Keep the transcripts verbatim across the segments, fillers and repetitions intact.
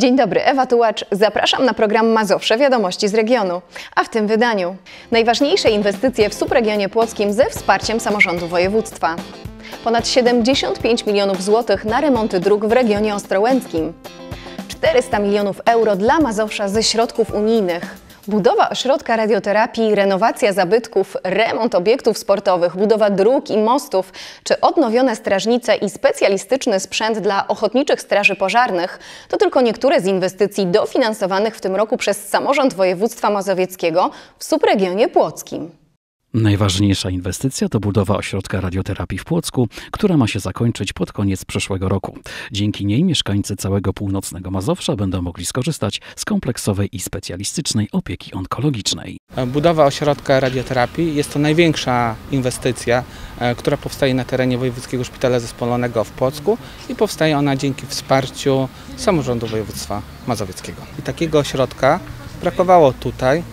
Dzień dobry, Ewa Tułacz. Zapraszam na program Mazowsze Wiadomości z regionu. A w tym wydaniu najważniejsze inwestycje w subregionie płockim ze wsparciem samorządu województwa. Ponad siedemdziesiąt pięć milionów złotych na remonty dróg w regionie ostrołęckim. czterysta milionów euro dla Mazowsza ze środków unijnych. Budowa ośrodka radioterapii, renowacja zabytków, remont obiektów sportowych, budowa dróg i mostów, czy odnowione strażnice i specjalistyczny sprzęt dla ochotniczych straży pożarnych to tylko niektóre z inwestycji dofinansowanych w tym roku przez samorząd województwa mazowieckiego w subregionie płockim. Najważniejsza inwestycja to budowa ośrodka radioterapii w Płocku, która ma się zakończyć pod koniec przyszłego roku. Dzięki niej mieszkańcy całego północnego Mazowsza będą mogli skorzystać z kompleksowej i specjalistycznej opieki onkologicznej. Budowa ośrodka radioterapii jest to największa inwestycja, która powstaje na terenie Wojewódzkiego Szpitala Zespolonego w Płocku i powstaje ona dzięki wsparciu samorządu województwa mazowieckiego. I takiego ośrodka brakowało tutaj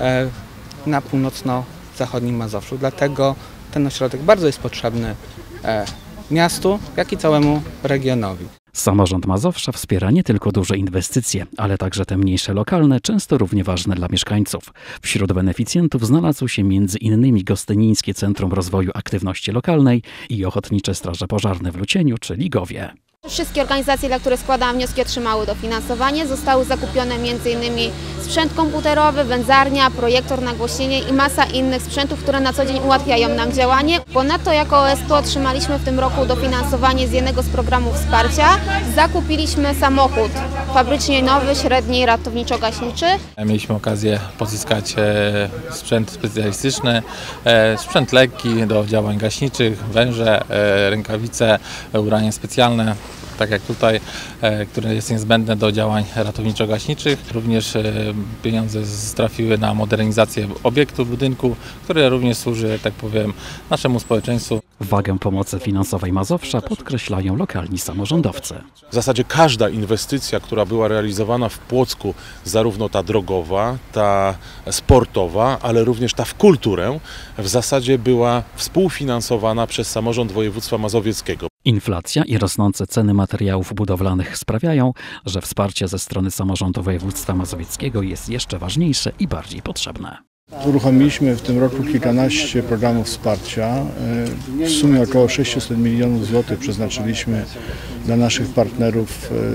na północno zachodnim Mazowszu, dlatego ten ośrodek bardzo jest potrzebny e, miastu, jak i całemu regionowi. Samorząd Mazowsza wspiera nie tylko duże inwestycje, ale także te mniejsze lokalne, często równie ważne dla mieszkańców. Wśród beneficjentów znalazł się między innymi Gostynińskie Centrum Rozwoju Aktywności Lokalnej i Ochotnicze Straże Pożarne w Lucieniu czy Ligowie. Wszystkie organizacje, dla których składałam wnioski, otrzymały dofinansowanie. Zostały zakupione między innymi sprzęt komputerowy, wędzarnia, projektor, nagłośnienie i masa innych sprzętów, które na co dzień ułatwiają nam działanie. Ponadto jako O S P otrzymaliśmy w tym roku dofinansowanie z jednego z programów wsparcia. Zakupiliśmy samochód fabrycznie nowy, średni, ratowniczo-gaśniczy. Mieliśmy okazję pozyskać sprzęt specjalistyczny, sprzęt lekki do działań gaśniczych, węże, rękawice, ubrania specjalne, tak jak tutaj, które jest niezbędne do działań ratowniczo-gaśniczych. Również pieniądze trafiły na modernizację obiektu, budynku, który również służy, tak powiem, naszemu społeczeństwu. Wagę pomocy finansowej Mazowsza podkreślają lokalni samorządowcy. W zasadzie każda inwestycja, która była realizowana w Płocku, zarówno ta drogowa, ta sportowa, ale również ta w kulturę, w zasadzie była współfinansowana przez samorząd województwa mazowieckiego. Inflacja i rosnące ceny materiałów budowlanych sprawiają, że wsparcie ze strony samorządu województwa mazowieckiego jest jeszcze ważniejsze i bardziej potrzebne. Uruchomiliśmy w tym roku kilkanaście programów wsparcia. W sumie około sześćset milionów złotych przeznaczyliśmy dla naszych partnerów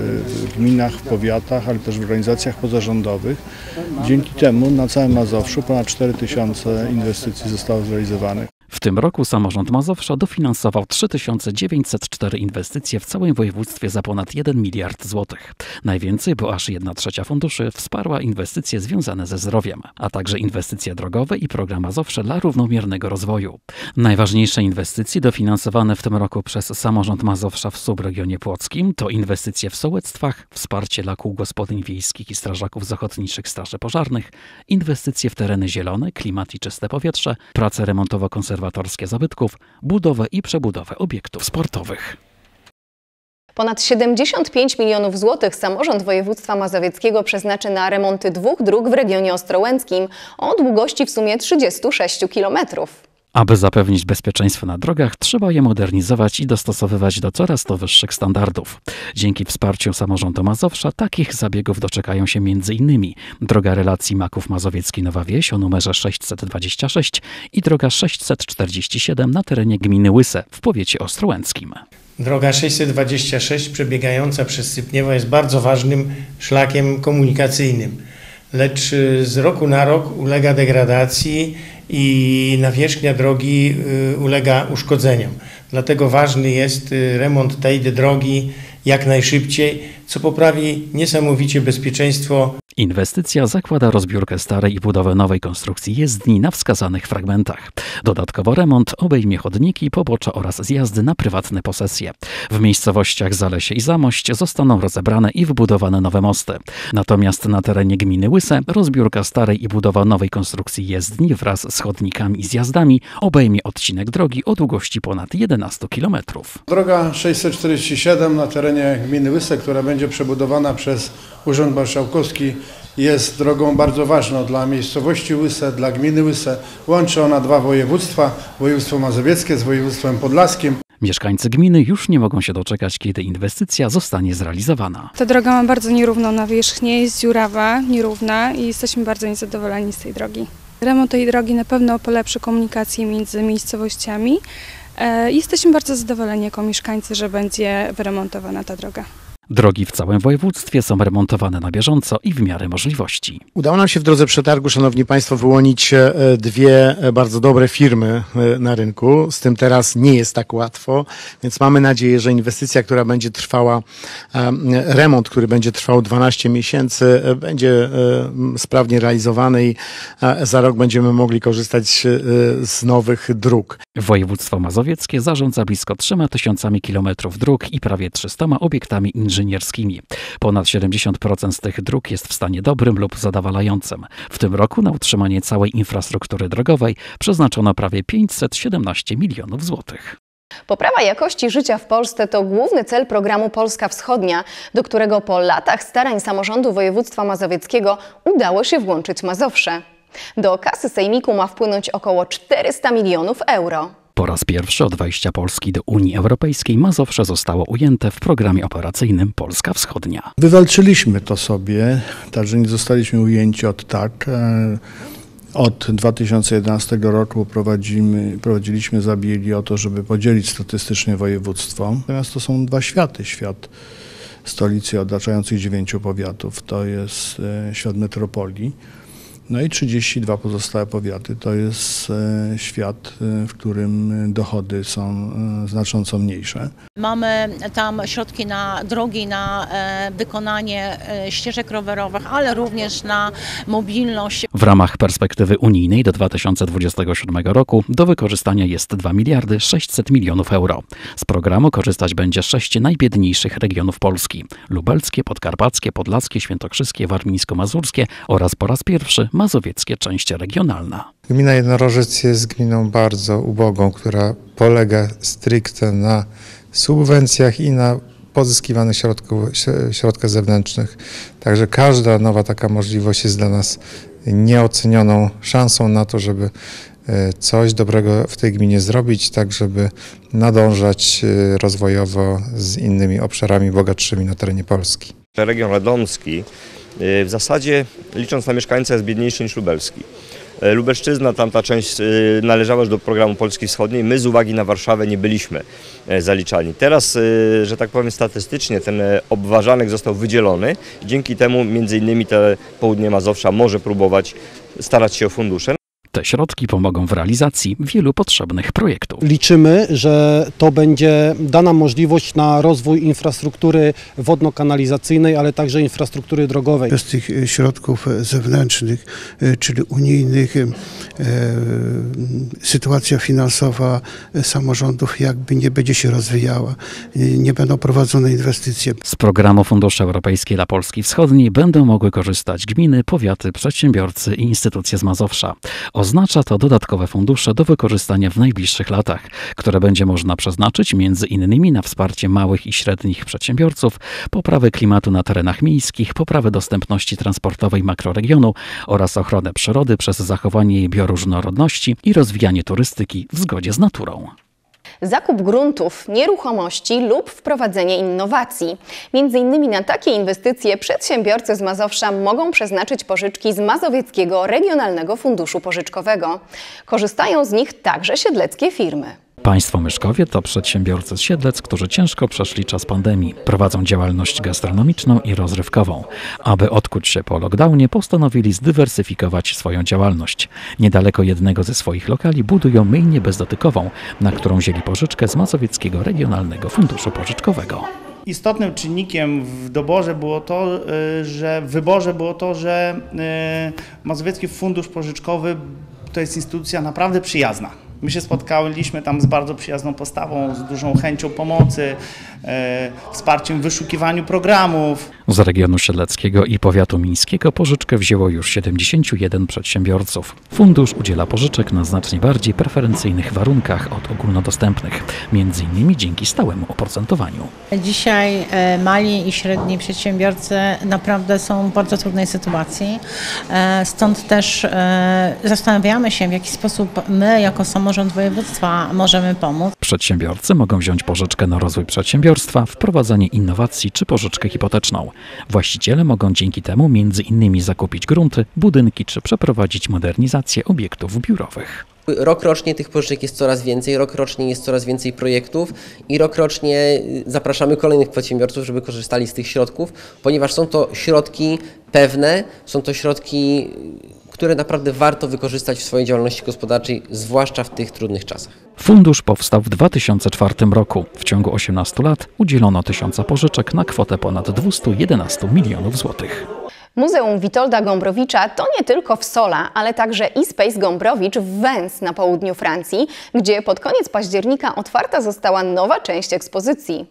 w gminach, w powiatach, ale też w organizacjach pozarządowych. Dzięki temu na całym Mazowszu ponad cztery tysiące inwestycji zostało zrealizowanych. W tym roku samorząd Mazowsza dofinansował trzy tysiące dziewięćset cztery inwestycje w całym województwie za ponad jeden miliard złotych. Najwięcej, bo aż jedna trzecia funduszy wsparła inwestycje związane ze zdrowiem, a także inwestycje drogowe i program Mazowsze dla równomiernego rozwoju. Najważniejsze inwestycje dofinansowane w tym roku przez samorząd Mazowsza w subregionie płockim to inwestycje w sołectwach, wsparcie dla kół gospodyń wiejskich i strażaków z ochotniczych straży pożarnych, inwestycje w tereny zielone, klimat i czyste powietrze, prace remontowo-konserwatorskie zabytków, budowę i przebudowę obiektów sportowych. Ponad siedemdziesiąt pięć milionów złotych samorząd województwa mazowieckiego przeznaczy na remonty dwóch dróg w regionie ostrołęckim o długości w sumie trzydziestu sześciu kilometrów. Aby zapewnić bezpieczeństwo na drogach, trzeba je modernizować i dostosowywać do coraz to wyższych standardów. Dzięki wsparciu samorządu Mazowsza takich zabiegów doczekają się między innymi droga relacji Maków Mazowiecki-Nowa Wieś o numerze sześćset dwadzieścia sześć i droga sześćset czterdzieści siedem na terenie gminy Łyse w powiecie ostrołęckim. Droga sześćset dwadzieścia sześć przebiegająca przez Sypniewo jest bardzo ważnym szlakiem komunikacyjnym, lecz z roku na rok ulega degradacji i nawierzchnia drogi ulega uszkodzeniom. Dlatego ważny jest remont tej drogi jak najszybciej, co poprawi niesamowicie bezpieczeństwo. Inwestycja zakłada rozbiórkę starej i budowę nowej konstrukcji jezdni na wskazanych fragmentach. Dodatkowo remont obejmie chodniki, pobocza oraz zjazdy na prywatne posesje. W miejscowościach Zalesie i Zamość zostaną rozebrane i wbudowane nowe mosty. Natomiast na terenie gminy Łyse rozbiórka starej i budowa nowej konstrukcji jezdni wraz z chodnikami i zjazdami obejmie odcinek drogi o długości ponad jedenastu kilometrów. Droga sześćset czterdzieści siedem na terenie gminy Łyse, która będzie przebudowana przez Urząd Marszałkowski, jest drogą bardzo ważną dla miejscowości Łyse, dla gminy Łyse. Łączy ona dwa województwa, województwo mazowieckie z województwem podlaskim. Mieszkańcy gminy już nie mogą się doczekać, kiedy inwestycja zostanie zrealizowana. Ta droga ma bardzo nierówną nawierzchnię, jest dziurawa, nierówna i jesteśmy bardzo niezadowoleni z tej drogi. Remont tej drogi na pewno polepszy komunikację między miejscowościami. Jesteśmy bardzo zadowoleni jako mieszkańcy, że będzie wyremontowana ta droga. Drogi w całym województwie są remontowane na bieżąco i w miarę możliwości. Udało nam się w drodze przetargu, szanowni państwo, wyłonić dwie bardzo dobre firmy na rynku. Z tym teraz nie jest tak łatwo, więc mamy nadzieję, że inwestycja, która będzie trwała, remont, który będzie trwał dwanaście miesięcy, będzie sprawnie realizowany i za rok będziemy mogli korzystać z nowych dróg. Województwo mazowieckie zarządza blisko trzema tysiącami kilometrów dróg i prawie trzystoma obiektami inżynierskimi. inżynierskimi. Ponad siedemdziesiąt procent z tych dróg jest w stanie dobrym lub zadowalającym. W tym roku na utrzymanie całej infrastruktury drogowej przeznaczono prawie pięćset siedemnaście milionów złotych. Poprawa jakości życia w Polsce to główny cel programu Polska Wschodnia, do którego po latach starań samorządu województwa mazowieckiego udało się włączyć Mazowsze. Do kasy sejmiku ma wpłynąć około czterysta milionów euro. Po raz pierwszy od wejścia Polski do Unii Europejskiej Mazowsze zostało ujęte w programie operacyjnym Polska Wschodnia. Wywalczyliśmy to sobie, także nie zostaliśmy ujęci od tak. Od dwa tysiące jedenastego roku prowadzimy, prowadziliśmy zabiegi o to, żeby podzielić statystycznie województwo. Natomiast to są dwa światy. Świat stolicy otaczających dziewięciu powiatów, to jest świat metropolii. No i trzydzieści dwa pozostałe powiaty to jest świat, w którym dochody są znacząco mniejsze. Mamy tam środki na drogi, na wykonanie ścieżek rowerowych, ale również na mobilność. W ramach perspektywy unijnej do dwa tysiące dwudziestego siódmego roku do wykorzystania jest dwa miliardy sześćset milionów euro. Z programu korzystać będzie sześć najbiedniejszych regionów Polski: lubelskie, podkarpackie, podlaskie, świętokrzyskie, warmińsko-mazurskie oraz po raz pierwszy mazowieckie część regionalna. Gmina Jednorożec jest gminą bardzo ubogą, która polega stricte na subwencjach i na pozyskiwanych środków, środkach zewnętrznych. Także każda nowa taka możliwość jest dla nas nieocenioną szansą na to, żeby coś dobrego w tej gminie zrobić, tak żeby nadążać rozwojowo z innymi obszarami bogatszymi na terenie Polski. Region radomski w zasadzie, licząc na mieszkańca, jest biedniejszy niż lubelski. Lubelszczyzna, tamta część należała już do programu Polski Wschodniej. My z uwagi na Warszawę nie byliśmy zaliczani. Teraz, że tak powiem, statystycznie ten obważanek został wydzielony. Dzięki temu między innymi te południe Mazowsza może próbować starać się o fundusze. Te środki pomogą w realizacji wielu potrzebnych projektów. Liczymy, że to będzie dana możliwość na rozwój infrastruktury wodno-kanalizacyjnej, ale także infrastruktury drogowej. Bez tych środków zewnętrznych, czyli unijnych, sytuacja finansowa samorządów jakby nie będzie się rozwijała, nie będą prowadzone inwestycje. Z programu Funduszy Europejskie dla Polski Wschodniej będą mogły korzystać gminy, powiaty, przedsiębiorcy i instytucje z Mazowsza. Oznacza to dodatkowe fundusze do wykorzystania w najbliższych latach, które będzie można przeznaczyć między innymi na wsparcie małych i średnich przedsiębiorców, poprawę klimatu na terenach miejskich, poprawę dostępności transportowej makroregionu oraz ochronę przyrody przez zachowanie jej bioróżnorodności i rozwijanie turystyki w zgodzie z naturą. Zakup gruntów, nieruchomości lub wprowadzenie innowacji. Między innymi na takie inwestycje przedsiębiorcy z Mazowsza mogą przeznaczyć pożyczki z Mazowieckiego Regionalnego Funduszu Pożyczkowego. Korzystają z nich także siedleckie firmy. Państwo Myszkowie to przedsiębiorcy z Siedlec, którzy ciężko przeszli czas pandemii. Prowadzą działalność gastronomiczną i rozrywkową. Aby odkuć się po lockdownie, postanowili zdywersyfikować swoją działalność. Niedaleko jednego ze swoich lokali budują myjnię bezdotykową, na którą wzięli pożyczkę z Mazowieckiego Regionalnego Funduszu Pożyczkowego. Istotnym czynnikiem w doborze było to, że w wyborze było to, że Mazowiecki Fundusz Pożyczkowy to jest instytucja naprawdę przyjazna. My się spotkaliśmy tam z bardzo przyjazną postawą, z dużą chęcią pomocy, e, wsparciem w wyszukiwaniu programów. Z regionu siedleckiego i powiatu mińskiego pożyczkę wzięło już siedemdziesięciu jeden przedsiębiorców. Fundusz udziela pożyczek na znacznie bardziej preferencyjnych warunkach od ogólnodostępnych, między innymi dzięki stałemu oprocentowaniu. Dzisiaj mali i średni przedsiębiorcy naprawdę są w bardzo trudnej sytuacji, stąd też zastanawiamy się, w jaki sposób my jako samorząd samorząd województwa możemy pomóc. Przedsiębiorcy mogą wziąć pożyczkę na rozwój przedsiębiorstwa, wprowadzanie innowacji czy pożyczkę hipoteczną. Właściciele mogą dzięki temu między innymi zakupić grunty, budynki czy przeprowadzić modernizację obiektów biurowych. Rok rocznie tych pożyczek jest coraz więcej, rok rocznie jest coraz więcej projektów i rok rocznie zapraszamy kolejnych przedsiębiorców, żeby korzystali z tych środków, ponieważ są to środki pewne, są to środki, które naprawdę warto wykorzystać w swojej działalności gospodarczej, zwłaszcza w tych trudnych czasach. Fundusz powstał w dwa tysiące czwartym roku. W ciągu osiemnastu lat udzielono tysiąca pożyczek na kwotę ponad dwieście jedenaście milionów złotych. Muzeum Witolda Gombrowicza to nie tylko Wsola, ale także eSpace Gombrowicz w Vence na południu Francji, gdzie pod koniec października otwarta została nowa część ekspozycji.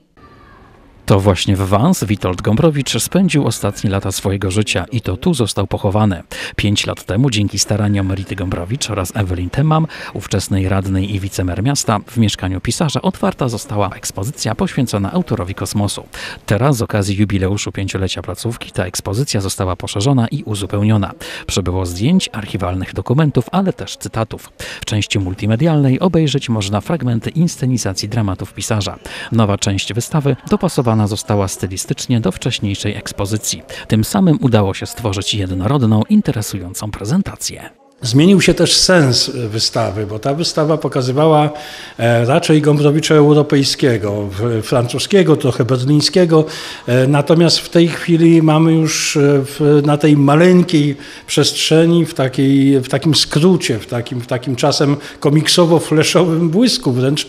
To właśnie w Vence Witold Gombrowicz spędził ostatnie lata swojego życia i to tu został pochowany. Pięć lat temu dzięki staraniom Rity Gombrowicz oraz Ewelin Temam, ówczesnej radnej i wicemer miasta, w mieszkaniu pisarza otwarta została ekspozycja poświęcona autorowi kosmosu. Teraz z okazji jubileuszu pięciolecia placówki ta ekspozycja została poszerzona i uzupełniona. Przybyło zdjęć, archiwalnych dokumentów, ale też cytatów. W części multimedialnej obejrzeć można fragmenty inscenizacji dramatów pisarza. Nowa część wystawy dopasowana została stylistycznie do wcześniejszej ekspozycji. Tym samym udało się stworzyć jednorodną, interesującą prezentację. Zmienił się też sens wystawy, bo ta wystawa pokazywała raczej Gombrowicza europejskiego, francuskiego, trochę berlińskiego, natomiast w tej chwili mamy już na tej maleńkiej przestrzeni, w, takiej, w takim skrócie, w takim, w takim czasem komiksowo-fleszowym błysku wręcz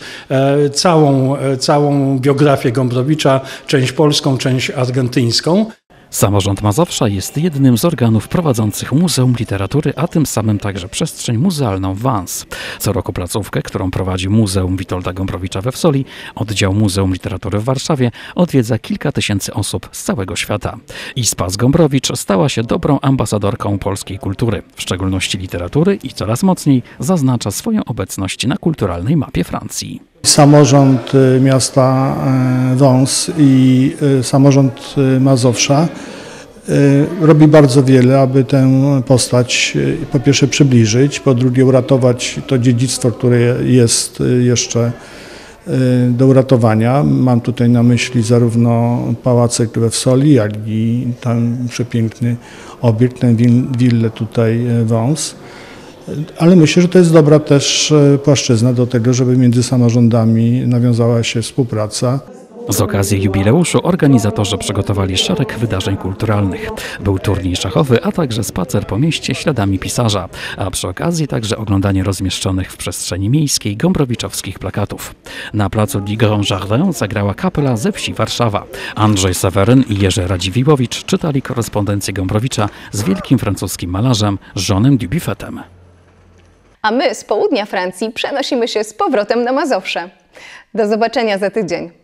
całą, całą biografię Gombrowicza, część polską, część argentyńską. Samorząd Mazowsza jest jednym z organów prowadzących Muzeum Literatury, a tym samym także przestrzeń muzealną w Vence. Co roku placówkę, którą prowadzi Muzeum Witolda Gombrowicza we Wsoli, oddział Muzeum Literatury w Warszawie, odwiedza kilka tysięcy osób z całego świata. eSpace Gombrowicz stała się dobrą ambasadorką polskiej kultury, w szczególności literatury i coraz mocniej zaznacza swoją obecność na kulturalnej mapie Francji. Samorząd miasta Vence i samorząd Mazowsza robi bardzo wiele, aby tę postać po pierwsze przybliżyć, po drugie uratować to dziedzictwo, które jest jeszcze do uratowania. Mam tutaj na myśli zarówno Pałacek we Wsoli, jak i ten przepiękny obiekt, tę willę tutaj Vence. Ale myślę, że to jest dobra też płaszczyzna do tego, żeby między samorządami nawiązała się współpraca. Z okazji jubileuszu organizatorzy przygotowali szereg wydarzeń kulturalnych. Był turniej szachowy, a także spacer po mieście śladami pisarza, a przy okazji także oglądanie rozmieszczonych w przestrzeni miejskiej gombrowiczowskich plakatów. Na placu du Grand Jardin zagrała kapela ze wsi Warszawa. Andrzej Seweryn i Jerzy Radziwiłowicz czytali korespondencję Gombrowicza z wielkim francuskim malarzem Jeanem Dubuffetem. A my z południa Francji przenosimy się z powrotem na Mazowsze. Do zobaczenia za tydzień.